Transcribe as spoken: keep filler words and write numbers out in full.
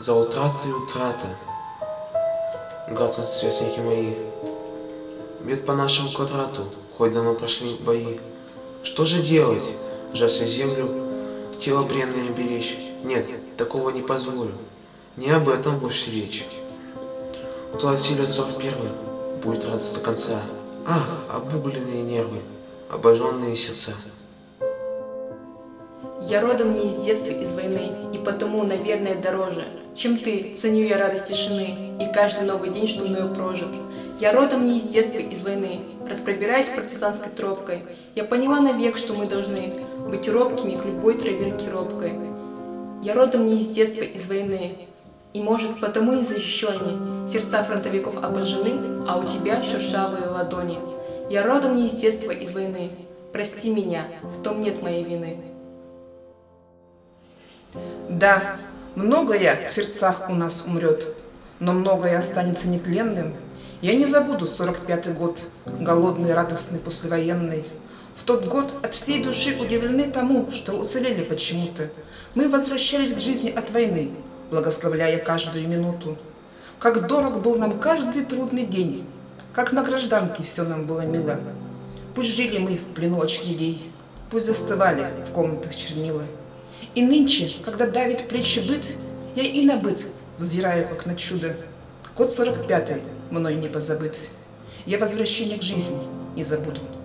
За утраты и утраты гасят сверстники мои. Бед по нашему квадрату, хоть давно прошли бои. Что же делать? Жать землю, тело бренное беречь? Нет, такого не позволю. Не об этом больше речь. Кто осилится в первый, будет радость до конца. Ах, обугленные нервы, обожженные сердца. Я родом не из детства, из войны, и потому, наверное, дороже, чем ты, ценю я радость тишины и каждый новый день, что мною прожит. Я родом не из детства, из войны, распробираясь партизанской тропкой, я поняла навек, что мы должны быть робкими к любой травинке робкой. Я родом не из детства, из войны, и, может, потому не защищенней, сердца фронтовиков обожжены, а у тебя шершавые ладони. Я родом не из детства, из войны, прости меня, в том нет моей вины. Да, многое в сердцах у нас умрет, но многое останется нетленным. Я не забуду сорок пятый год, голодный, радостный, послевоенный. В тот год от всей души удивлены тому, что уцелели почему-то. Мы возвращались к жизни от войны, благословляя каждую минуту. Как дорог был нам каждый трудный день, как на гражданке все нам было мило. Пусть жили мы в плену очередей, пусть застывали в комнатах чернила. И нынче, когда давит плечи быт, я и на быт взираю, как на чудо. Год сорок пятый мной не позабыт, я возвращение к жизни не забуду.